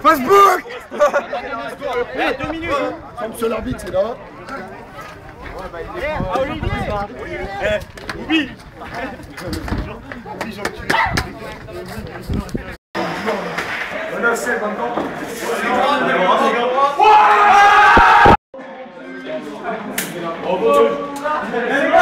Facebook. Eh, 2 minutes. Comme sur l'arbitre, c'est là. Ah, Olivier. Oublie. Bravo.